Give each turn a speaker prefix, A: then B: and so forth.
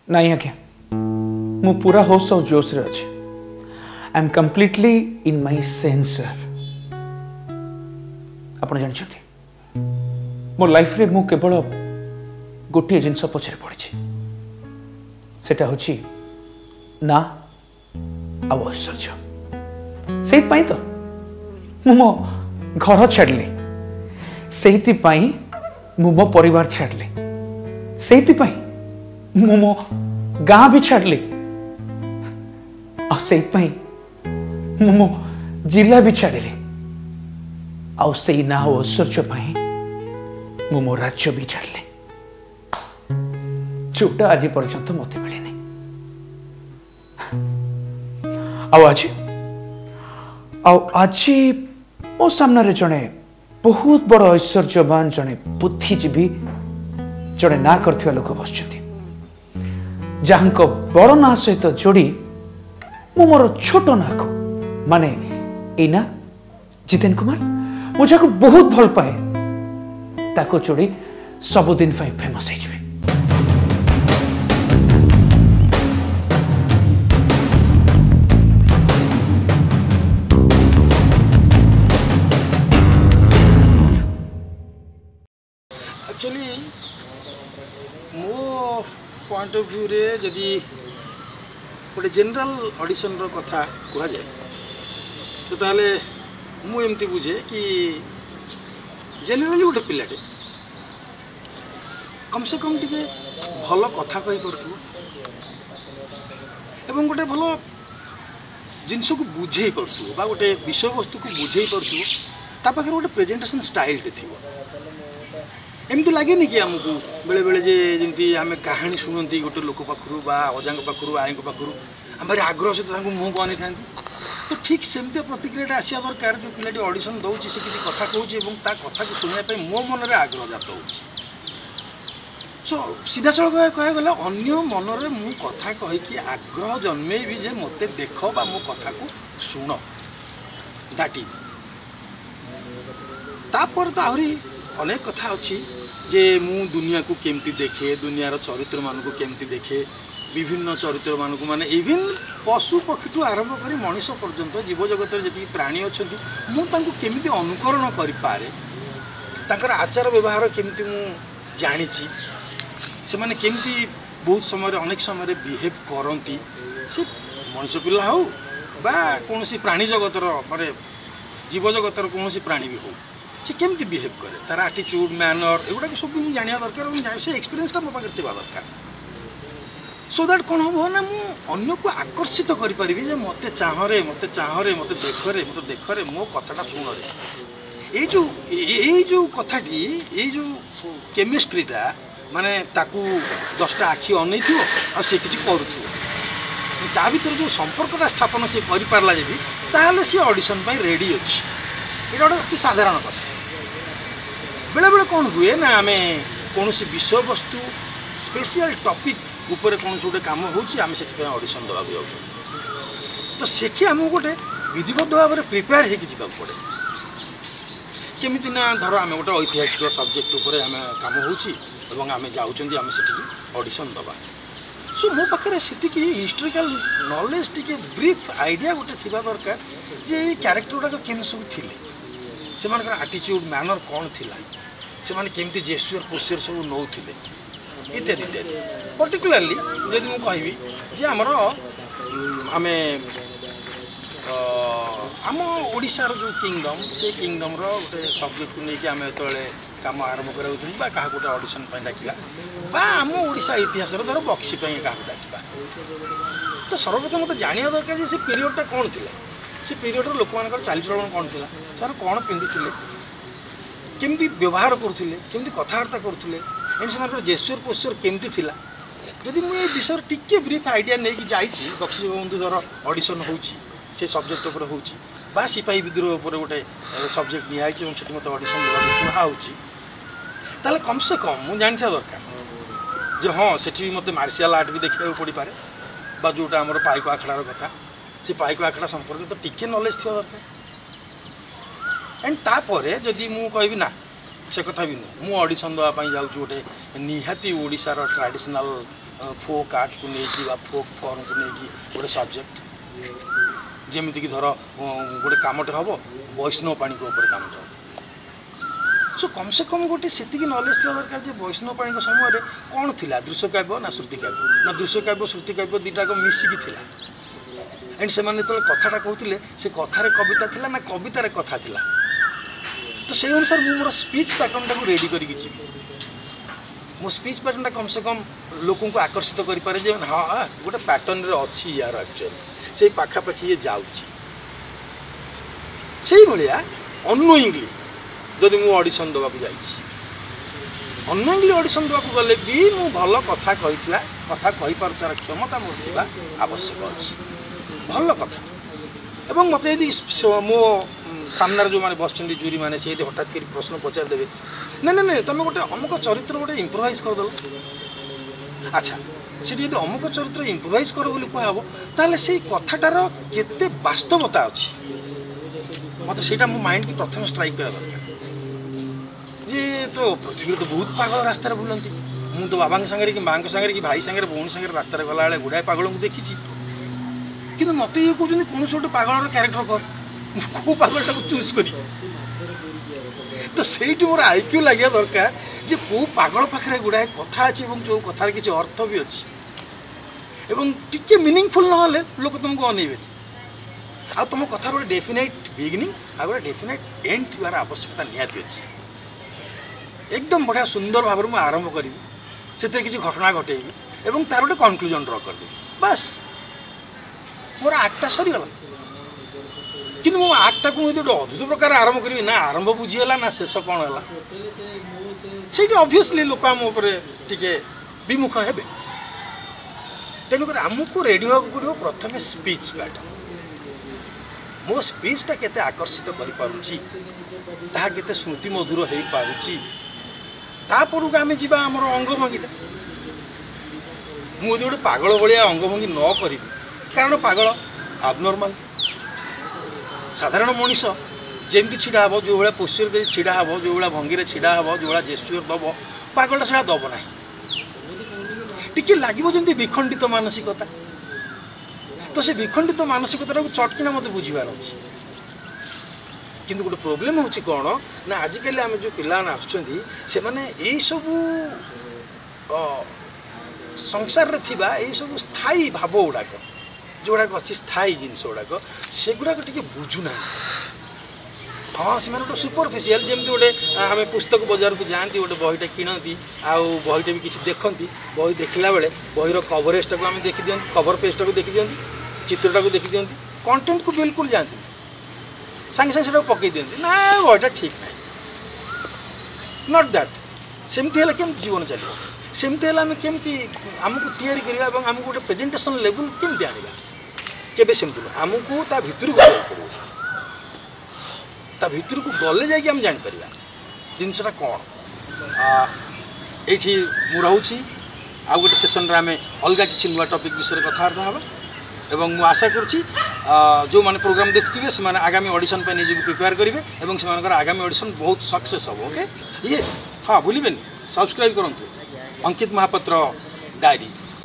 A: नहीं आज्ञा मु पूरा होश और जोश रे अछि I am completely in my sense sir आपण जान छथि मो लाइफ रे मु केवल गोटे जिनस पछरे पड़ी सेटा होछि ना आश्चर्य से तो मु मो घर छाड़ली से मु मो परिवार छाड़ली से मु मो गाँ भी छाड़ली से मु मो जिला भी छाड़ली आउ से ना ऐश्वर्य मु मो राज्य भी छाड़ली जोटा आज पर्यंत मत मिलनी आज मो सामने जड़े बहुत बड़ ऐश्वर्यवान जड़े बुद्धिजीवी जड़े ना कर लोक बस जहां बड़ ना सहित जोड़ी मु मोर छोट ना को माने एना जितेन कुमार मुझे बहुत भल पाए ताको जोड़ी सबुदिन फेमस हो
B: एक्चुअली मो पॉइंट ऑफ व्यू रे जदि गोटे जनरल ऑडिशन रो कथा कह जाए तो ताले मु एमती बुझे कि जनरली गोटे पिलाटे कम से कम टिके भल कथा कही पारथु एवं गोटे भल जिनस को बुझे पारथु बा गोटे विषय वस्तु को बुझे पारथु ता पाखरे गोटे प्रेजेंटेशन स्टाइल टे थिवो एमती लगे कि आमको बेले बेले जे जमी आम कहानी शुणती गोटे लोक पाखु अजा पाखु आई पाखु आम भारी आग्रह सहित मुँह को अनी था तो ठीक सेमती प्रतिक्रिया आसा दरकार जो पिलाटी ऑडिशन दौर से किसी कथा कहूँ कथा को शुणापी मो मन में आग्रह जात हो सो सीधा सड़क कह गला अन्य मनरे मु कथा कहीकि आग्रह जन्मे भी जे मते देख बा मो कथा को शुण दैट इज तापर तो आहरी अनेक कथा अच्छी जे मु दुनिया को केमती देखे दुनियार चरित्र मान को केमती देखे विभिन्न चरित्र मान को माने इवन पशु पक्षी ठू आरंभ कर मनीष पर्यंत जीव जगत जी प्राणी अच्छा मुझे केमी अनुकरण कर आचार व्यवहार केमती मु जानी से माने केमती बहुत समय अनेक समय बिहेव करती से मनीष पिला हो बा कौन प्राणी जगतर माने जीव जगतर कौन प्राणी भी हो से केमती बिहेव करे तार एटीट्यूड मैनर एगुड़ा सब मुझे जाना दरकार से एक्सपीरियंसटा मो पाखे दरकार सो दैट कौन हम ना मुझे को आकर्षित करें मत चाहरे मत देखरे मो कथाटा शुणरे जो कथाटी जो केमिस्ट्रीटा माने ताकू 10टा आखि अनै थो आ से किसी करूँ ता भर जो संपर्कटा स्थापन से करपारा जदि ताहले सी ऑडिशन पाई रेडी अच्छी ये गोटे अति साधारण कथा बेले बेले कौन हुए ना आम कौन सी विषय वस्तु स्पेशल टॉपिक ऊपर कौन गोटे कम होम से ऑडिशन देवा जाऊँ तो सेठी आम गोटे विधिबद्ध भाव में प्रिपेयर होगा पड़े केमी ना धर आम गोटे ऐतिहासिक सब्जेक्ट उपर आम कम होम जाऊँ आम से ऑडिशन दबा सो मो पाखे से हिस्टोरिकल नॉलेज टी ब्रीफ आइडिया गोटे थी दरकार जे क्यारेक्टर गुड़ाक केमी सब थे से एटीट्यूड मैनर कौन थिला से माने केमती जेस्चर पोस्चर सब नौथिले इत्यादि इत्यादि पर्टिकुलाली जदि मु कहबी जे हमर आमे आम ओडिशार जो किंगडम से किंगडम रो गोटे सब्जेक्ट को लेकिन आम जो कम आरंभ करा क्या गोटे ऑडिशन डाकिबा बा आम ओडिशा इतिहास धर बक्सी क्या डाकिबा तो सर्वप्रथम मत जाना दरकार से पीरियडटा कौन थिला से पीरियड लोक मान चालचलन कौन थी से कौन पिंधुले केमती व्यवहार करुले केमती कथबार्ता करुले एंड से जेस्चर पोस्चर केमती थिला जदि मुझे विषय टिके ब्रीफ आइडिया नहीं जाइए बक्सी बंधु धर ऑडिशन से सब्जेक्ट उपर हो सिपाही विद्रोह उपर गोटे सब्जेक्ट निहाई से मत ऑडिशन देवा कहूँ कम से कम मुझे जानी दरकार जो हाँ से मत मार्शल आर्ट भी देखा पड़ पारे बा जोटा आम पाइक आखड़ार कथा से पाइक आखड़ा संपर्क तो टिके नॉलेज थी दरकार एंड तापर जदि मु कहबी ना से कथा भी नुह मु ऑडिशन देवाई जाऊँ गोटे निहाती ओडिशार ट्रेडिशनल फोक आर्ट को लेकिन फोक फॉर्म को लेकिन गोटे सब्जेक्ट जमीक धर गोटे कामटे हम वैष्णव पाणी को कामटे हम सो कम से कम गोटे से नॉलेज थी दरकार जे वैष्णव पाणी समय कौन थी दृश्य काव्य ना श्रुति काव्य ना दृश्य काव्य श्रुति काव्य दुटाक मिसिकी थिला एंड से कथाटा कहते से कथार कविता थिला ना कवितार कथा थिला तो से अनुसार मुझे मोर स्पीच पैटर्न टाक रेडी करके जी मो स्पीच पैटर्न कम से कम लोक को आकर्षित करें हाँ गोटे पैटर्न रे अच्छी यार एक्चुअली से पाखापाखि ये जाऊँगी से भाया अनोइंगली जदि मु ऑडिशन देवाक जाइए अनोइंगली ऑडिशन देवाक गले भी मु भल कथा कही कथा कही पार क्षमता मोर थिबा आवश्यक अच्छी भल कथा एवं मत यदि मो सामने जो मैंने बस जूरी मैंने से हठात कर प्रश्न पचार देवे ना ना ना तुम गोटे अमुक चरित्र गोटे इम्प्रोवाइज करदेल अच्छा सीटी यदि अमुक चरित्र इम्प्रोवाइज कर बोली कहब ताले से कथाटार केते वास्तवता अच्छी मत से मो माइंड की प्रथम स्ट्राइक करा दरकार जे तो पृथ्वी तो बहुत पागल रास्तार बुलती मु तो बाबा सागर कि माँ सागर कि भाई सागर भौणी सागर रास्तार गला बेले गुड़ाए पागल को देखी कि मत ये कहते कौन गोटे पागल क्यारेक्टर कर कौ पागलटा को चूज करी तो सही मोर आईक्यू लगे दरकार जे कौ पागल पाखे गुड़ाए कथा अच्छी जो कथार किसी अर्थ भी अच्छी एवं टिके मीनिंगफुल ना लोक तुमको अनेबे आ तुम कथार गोटे डेफिनेट बिगिनिंग आ गोटे डेफिनेट एंड थी आवश्यकता निहाती अच्छी एकदम बढ़िया सुंदर भाव में आरंभ करी से किसी घटना घटेबी एवं तार गोटे कनक्लूजन ड्र करदेवी बस मोर आक्टा सरीगला कि मो आक्टा को गोटे अद्भुत प्रकार आरंभ करी ना आरंभ बुझीगला ना शेष कौन है से ऑब्वियसली लोक आम टे विमुख हे तेणुक आमको रेडी होगा पड़ो प्रथम स्पीच पैटर्न मो स्पीचटा केते आकर्षित कर पारे स्मृति मधुर हो पारुची तापर आम जा आम अंगभंगीटा मुझे गोटे पागल भाया अंगभंगी न करी कारण पागल आबनर्माल साधारण मनीष जमी छिड़ा हे जो भाया पोस्चर छिड़ा हे जो भाया भंगी छिड़ा हे जो भाया जेस्चर दब पागलटा से दब ना टिके लगे जमी विखंडित मानसिकता तो से विखंडित मानसिकता को चटकिना मत बुझार अच्छी किंतु गोटे प्रोब्लेम होची कौन ना आजिकल आम जो पिला आसुँच सबू संसार रे थिबा ए सब स्थायी भाव गुड़ाक जो गुड़ाक अच्छी स्थायी जिनस गुड़ाक से गुड़ाक टे बुझुना हाँ से गोटे सुपरफिशियल जमी गोटे आम पुस्तक बजार को जाती गोटे बहीटा किणती आउ बहीटा भी किसी देखती बही देखला बेले बहीर कवरेजटा को आम देखी दिखती कवर पेजटा को देखी दिखती चित्रटा को देखी दिखती कंटेंट को बिल्कुल जानती सांगे सांगे से पकई दिखती ना बहीटा ठीक ना नॉट दैट सेमती है केमती जीवन चलो सेमती है आम केमती आमको तैयारी करवा आमको गोटे प्रेजेंटेशन लेवल केमती आनिबा केबे सेमती ना आमको ता भितर को पड़ो ता भितर को गले जाकि आम जापर जिनसा कौन ये मुझे आ गोटे सेसन आम अलग किसी नुआ टॉपिक विषय कथबार्ता हाँ एवं मु आशा करुँची जो मैंने प्रोग्राम देखुए से आगामी ऑडिशन पर निजी प्रिपेयर करेंगे और से आगामी ऑडिशन बहुत सक्सेस हम ओके यस हाँ भूलें सब्सक्राइब करूँ अंकित महापात्र डायरीज।